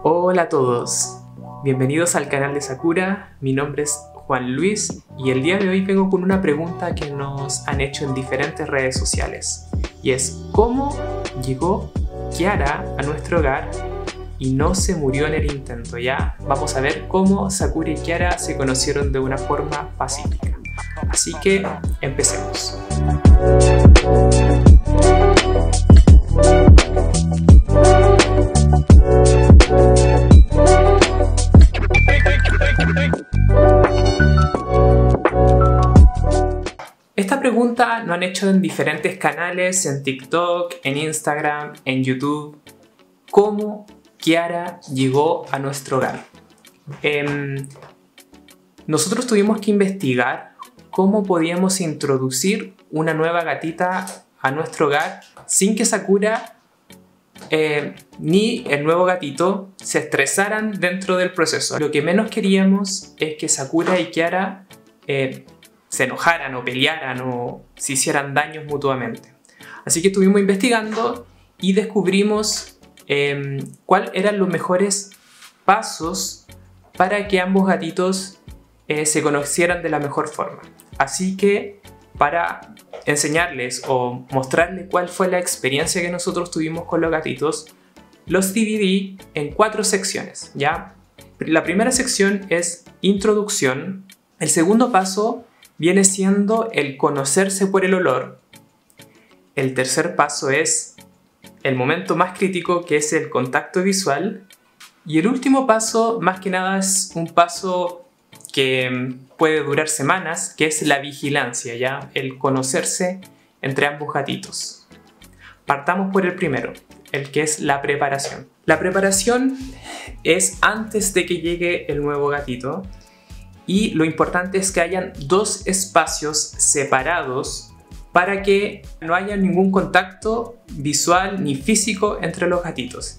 Hola a todos, bienvenidos al canal de Sakura. Mi nombre es Juan Luis y el día de hoy vengo con una pregunta que nos han hecho en diferentes redes sociales, y es: ¿cómo llegó Kiara a nuestro hogar y no se murió en el intento? Ya vamos a ver cómo Sakura y Kiara se conocieron de una forma pacífica. Así que empecemos. Esta pregunta nos han hecho en diferentes canales, en TikTok, en Instagram, en YouTube. ¿Cómo Kiara llegó a nuestro hogar? Nosotros tuvimos que investigar cómo podíamos introducir una nueva gatita a nuestro hogar sin que Sakura ni el nuevo gatito se estresaran dentro del proceso. Lo que menos queríamos es que Sakura y Kiara se enojaran o pelearan o se hicieran daños mutuamente. Así que estuvimos investigando y descubrimos cuáles eran los mejores pasos para que ambos gatitos se conocieran de la mejor forma. Así que para enseñarles o mostrarles cuál fue la experiencia que nosotros tuvimos con los gatitos, los dividí en 4 secciones, ¿ya? La primera sección es introducción. El segundo paso viene siendo el conocerse por el olor. El tercer paso es el momento más crítico, que es el contacto visual. Y el último paso, más que nada, es un paso que puede durar semanas, que es la vigilancia, ¿ya? El conocerse entre ambos gatitos. Partamos por el primero, el que es la preparación. La preparación es antes de que llegue el nuevo gatito. Y lo importante es que hayan 2 espacios separados para que no haya ningún contacto visual ni físico entre los gatitos.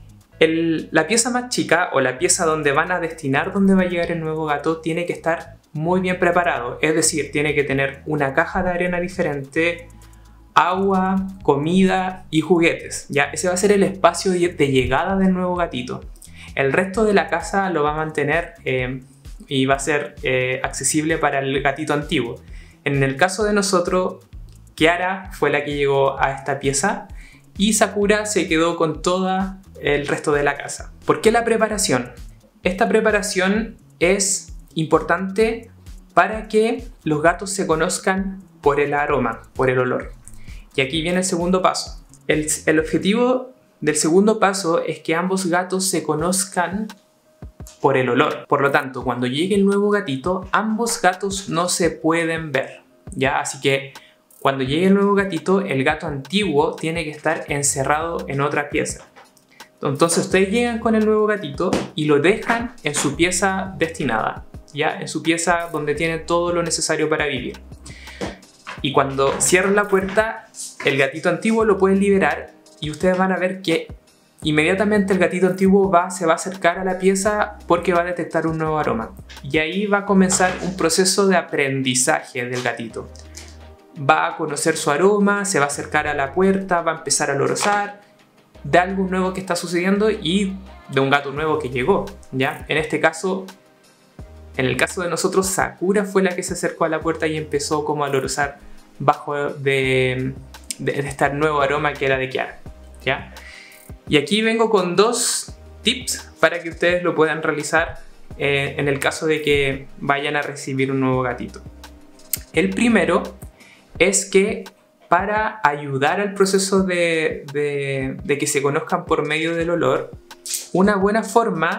La pieza más chica o la pieza donde van a destinar donde va a llegar el nuevo gato tiene que estar muy bien preparado. Es decir, tiene que tener una caja de arena diferente, agua, comida y juguetes. ¿Ya? Ese va a ser el espacio de llegada del nuevo gatito. El resto de la casa lo va a mantener y va a ser accesible para el gatito antiguo. En el caso de nosotros, Kiara fue la que llegó a esta pieza y Sakura se quedó con todo el resto de la casa. ¿Por qué la preparación? Esta preparación es importante para que los gatos se conozcan por el aroma, por el olor. Y aquí viene el segundo paso. El objetivo del segundo paso es que ambos gatos se conozcan por el olor. Por lo tanto, cuando llegue el nuevo gatito, ambos gatos no se pueden ver, ¿ya? Así que cuando llegue el nuevo gatito, el gato antiguo tiene que estar encerrado en otra pieza. Entonces ustedes llegan con el nuevo gatito y lo dejan en su pieza destinada, ¿ya? En su pieza donde tiene todo lo necesario para vivir. Y cuando cierran la puerta, el gatito antiguo lo pueden liberar y ustedes van a ver que inmediatamente el gatito antiguo se va a acercar a la pieza porque va a detectar un nuevo aroma. Y ahí va a comenzar un proceso de aprendizaje del gatito. Va a conocer su aroma, se va a acercar a la puerta, va a empezar a olorosar de algo nuevo que está sucediendo y de un gato nuevo que llegó, ¿ya? En este caso, en el caso de nosotros, Sakura fue la que se acercó a la puerta y empezó como a olorosar bajo de este nuevo aroma que era de Kiara, ¿ya? Y aquí vengo con 2 tips para que ustedes lo puedan realizar en el caso de que vayan a recibir un nuevo gatito. El primero es que para ayudar al proceso de que se conozcan por medio del olor, una buena forma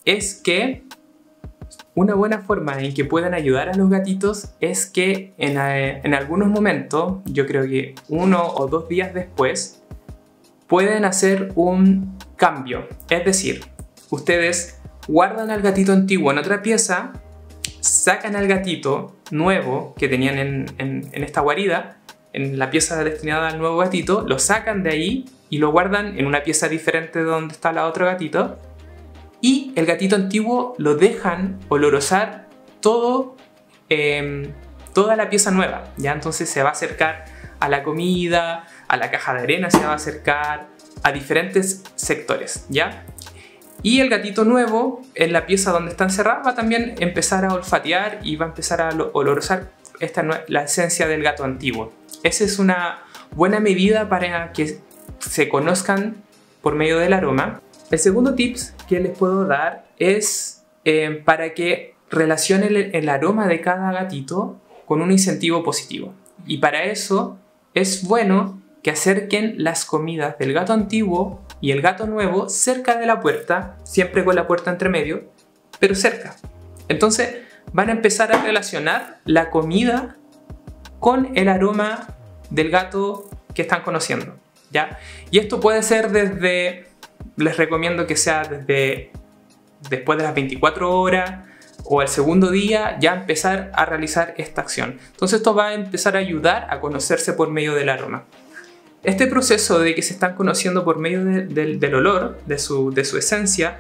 en que puedan ayudar a los gatitos es que en algunos momentos, yo creo que 1 o 2 días después, pueden hacer un cambio. Es decir, ustedes guardan al gatito antiguo en otra pieza, sacan al gatito nuevo que tenían en esta guarida, en la pieza destinada al nuevo gatito, lo sacan de ahí y lo guardan en una pieza diferente de donde está la otra gatito, y el gatito antiguo lo dejan olorosar toda la pieza nueva, ¿ya? Entonces se va a acercar a la comida, a la caja de arena, se va a acercar a diferentes sectores, ¿ya? Y el gatito nuevo, en la pieza donde está encerrado, va también a empezar a olfatear y va a empezar a olorizar la esencia del gato antiguo. Esa es una buena medida para que se conozcan por medio del aroma. El segundo tips que les puedo dar es para que relacionen el aroma de cada gatito con un incentivo positivo. Y para eso es bueno que acerquen las comidas del gato antiguo y el gato nuevo cerca de la puerta, siempre con la puerta entre medio, pero cerca. Entonces van a empezar a relacionar la comida con el aroma del gato que están conociendo, ¿ya? Y esto puede ser les recomiendo que sea desde después de las 24 horas o el segundo día, ya empezar a realizar esta acción. Entonces esto va a empezar a ayudar a conocerse por medio del aroma. Este proceso de que se están conociendo por medio del olor, de su esencia,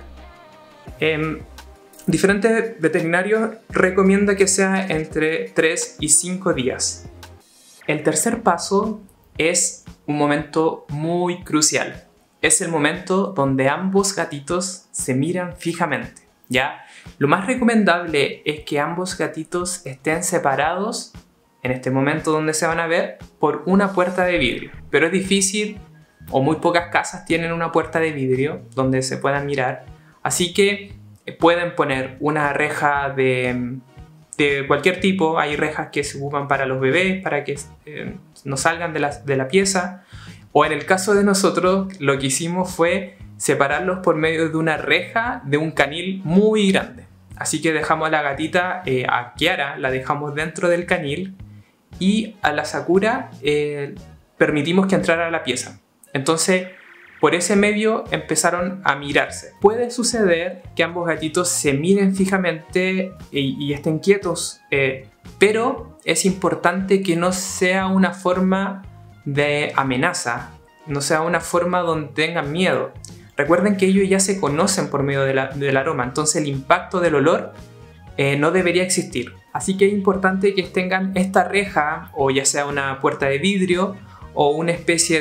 diferentes veterinarios recomiendan que sea entre 3 y 5 días. El tercer paso es un momento muy crucial. Es el momento donde ambos gatitos se miran fijamente, ¿ya? Lo más recomendable es que ambos gatitos estén separados en este momento donde se van a ver por una puerta de vidrio. Pero es difícil, o muy pocas casas tienen una puerta de vidrio donde se puedan mirar. Así que pueden poner una reja de cualquier tipo. Hay rejas que se ocupan para los bebés, para que no salgan de la pieza. O en el caso de nosotros, lo que hicimos fue separarlos por medio de una reja de un canil muy grande. Así que dejamos a la gatita, a Kiara, la dejamos dentro del canil y a la Sakura permitimos que entrara a la pieza. Entonces, por ese medio empezaron a mirarse. Puede suceder que ambos gatitos se miren fijamente y estén quietos, pero es importante que no sea una forma de amenaza, no sea una forma donde tengan miedo. Recuerden que ellos ya se conocen por medio del aroma, entonces el impacto del olor no debería existir. Así que es importante que tengan esta reja, o ya sea una puerta de vidrio o una especie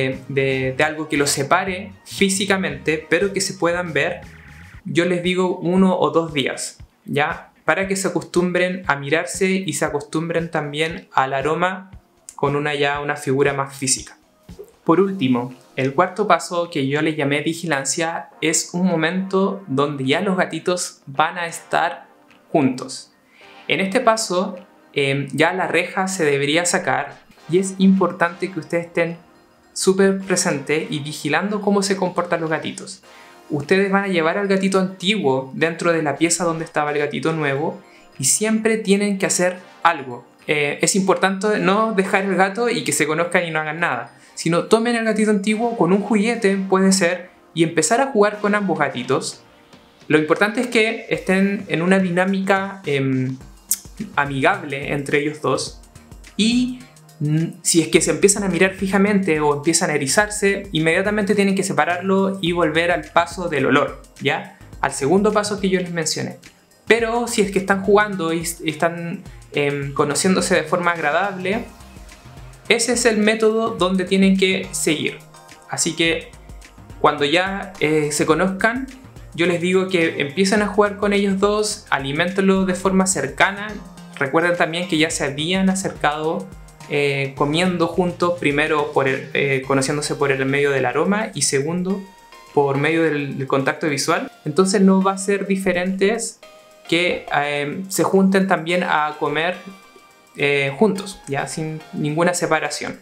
de algo que los separe físicamente, pero que se puedan ver, yo les digo 1 o 2 días, ¿ya? Para que se acostumbren a mirarse y se acostumbren también al aroma con una figura más física. Por último, el cuarto paso, que yo le llamé vigilancia, es un momento donde ya los gatitos van a estar juntos. En este paso ya la reja se debería sacar y es importante que ustedes estén súper presentes y vigilando cómo se comportan los gatitos. Ustedes van a llevar al gatito antiguo dentro de la pieza donde estaba el gatito nuevo y siempre tienen que hacer algo. Es importante no dejar el gato y que se conozcan y no hagan nada, sino tomen el gatito antiguo con un juguete, puede ser, y empezar a jugar con ambos gatitos. Lo importante es que estén en una dinámica amigable entre ellos dos, y si es que se empiezan a mirar fijamente o empiezan a erizarse, inmediatamente tienen que separarlo y volver al paso del olor, ¿ya? Al segundo paso que yo les mencioné. Pero si es que están jugando y están conociéndose de forma agradable, ese es el método donde tienen que seguir. Así que cuando ya se conozcan, yo les digo que empiecen a jugar con ellos dos, aliméntenlo de forma cercana. Recuerden también que ya se habían acercado comiendo juntos, primero conociéndose por el medio del aroma y segundo por medio del contacto visual. Entonces no va a ser diferente que se junten también a comer juntos, ya sin ninguna separación.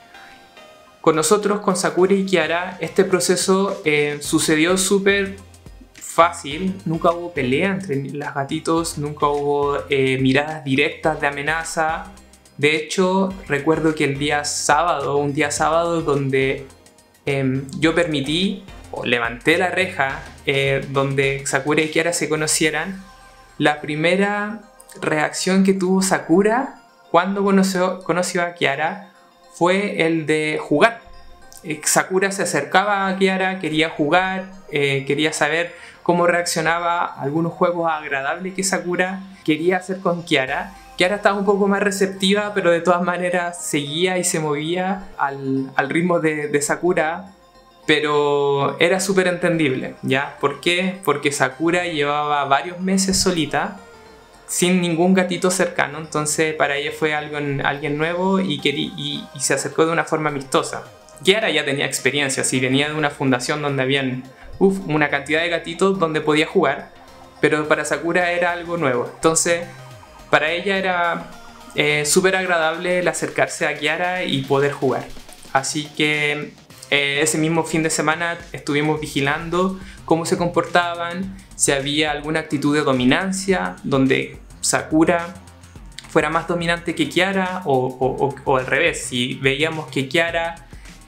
Con nosotros, con Sakura y Kiara, este proceso sucedió súper fácil. Nunca hubo pelea entre los gatitos, nunca hubo miradas directas de amenaza. De hecho, recuerdo que un día sábado donde yo permití o levanté la reja donde Sakura y Kiara se conocieran, la primera reacción que tuvo Sakura cuando conoció a Kiara fue el de jugar. Sakura se acercaba a Kiara, quería jugar, quería saber cómo reaccionaba a algunos juegos agradables que Sakura quería hacer con Kiara. Kiara estaba un poco más receptiva, pero de todas maneras seguía y se movía al ritmo de Sakura. Pero era súper entendible, ¿ya? ¿Por qué? Porque Sakura llevaba varios meses solita, sin ningún gatito cercano, entonces para ella fue alguien nuevo y se acercó de una forma amistosa. Kiara ya tenía experiencia, sí, venía de una fundación donde habían una cantidad de gatitos donde podía jugar, pero para Sakura era algo nuevo. Entonces, para ella era súper agradable el acercarse a Kiara y poder jugar. Así que ese mismo fin de semana estuvimos vigilando cómo se comportaban, si había alguna actitud de dominancia, donde Sakura fuera más dominante que Kiara o al revés, si veíamos que Kiara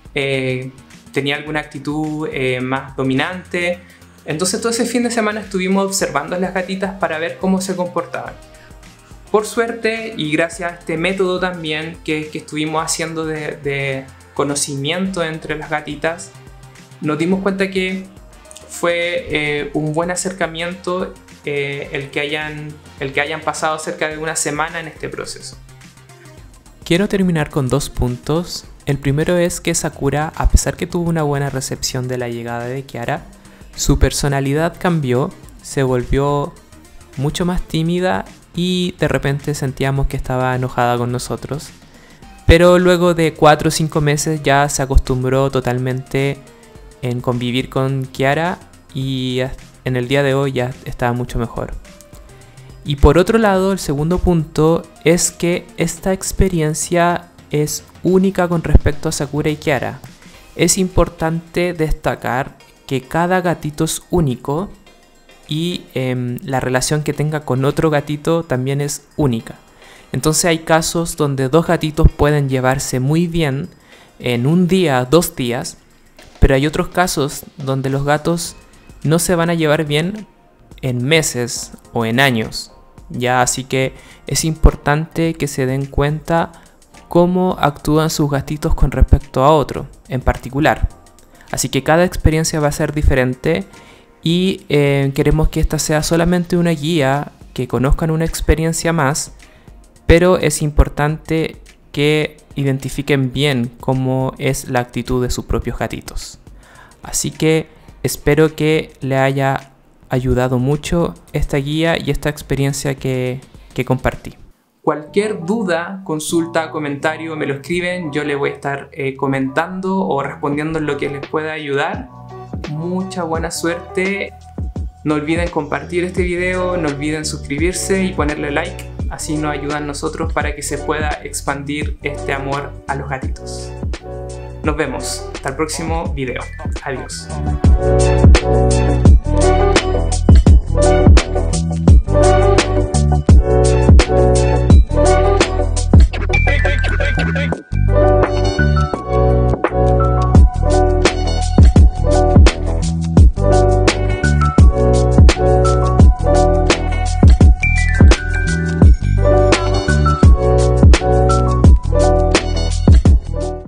tenía alguna actitud más dominante. Entonces todo ese fin de semana estuvimos observando a las gatitas para ver cómo se comportaban. Por suerte y gracias a este método también que estuvimos haciendo de conocimiento entre las gatitas, nos dimos cuenta que fue un buen acercamiento el que hayan pasado cerca de una semana en este proceso. Quiero terminar con 2 puntos. El primero es que Sakura, a pesar que tuvo una buena recepción de la llegada de Kiara, su personalidad cambió, se volvió mucho más tímida y de repente sentíamos que estaba enojada con nosotros. Pero luego de 4 o 5 meses ya se acostumbró totalmente en convivir con Kiara y en el día de hoy ya está mucho mejor. Y por otro lado, el segundo punto es que esta experiencia es única con respecto a Sakura y Kiara. Es importante destacar que cada gatito es único y la relación que tenga con otro gatito también es única. Entonces hay casos donde 2 gatitos pueden llevarse muy bien en un día, 2 días, pero hay otros casos donde los gatos no se van a llevar bien en meses o en años. Ya, así que es importante que se den cuenta cómo actúan sus gatitos con respecto a otro en particular. Así que cada experiencia va a ser diferente y queremos que esta sea solamente una guía, que conozcan una experiencia más, pero es importante que identifiquen bien cómo es la actitud de sus propios gatitos. Así que espero que le haya ayudado mucho esta guía y esta experiencia que compartí. Cualquier duda, consulta, comentario, me lo escriben, yo le voy a estar comentando o respondiendo en lo que les pueda ayudar. Mucha buena suerte. No olviden compartir este video, no olviden suscribirse y ponerle like, así nos ayudan nosotros para que se pueda expandir este amor a los gatitos. Nos vemos, hasta el próximo video. Adiós.